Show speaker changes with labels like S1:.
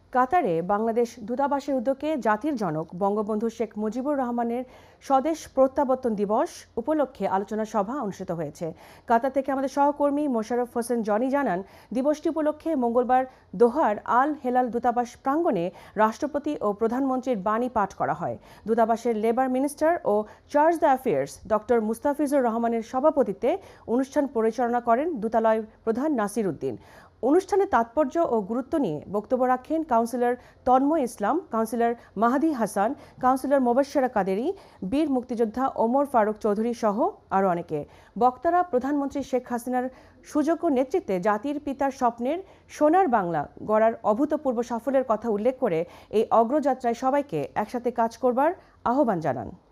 S1: কাতারে বাংলাদেশ দূতাবাসের উদ্যোগে জাতির জনক বঙ্গবন্ধু শেখ মুজিবুর রহমানের স্বদেশ প্রত্যাবর্তন দিবস উপলক্ষে আলোচনা সভা অনুষ্ঠিত হয়েছে। কাতার থেকে আমাদের সহকর্মী মোশাররফ হোসেন জনি জানান, দিবসটি উপলক্ষে মঙ্গলবার দোহার আল হেলাল দূতাবাস প্রাঙ্গণে রাষ্ট্রপতি ও প্রধানমন্ত্রীর বাণী পাঠ করা হয়। দূতাবাসের লেবার মিনিস্টার ও chargé d'affaires doctor Mustafizur রহমানের সভাপতিত্বে অনুষ্ঠান পরিচালনা করেন দূতালয় প্রধান নাসির উদ্দিন। অনুষ্ঠানের তাৎপর্য ও গুরুত্ব নিয়ে বক্তব্য রাখেন councillor Tanmoy Islam, councillor Mahadi Hasan, councillor Mobashwera Kaderi, বীর মুক্তিযোদ্ধা ওমর ফারুক চৌধুরী সহ আরও অনেকে। বক্তারা প্রধানমন্ত্রী শেখ হাসিনার সুযোগ্য নেতৃত্বে জাতির পিতার স্বপ্নের সোনার বাংলা গড়ার অভূতপূর্ব সাফল্যের কথা উল্লেখ করে এই অগ্রযাত্রায় সবাইকে একসাথে কাজ করবার আহ্বান জানান।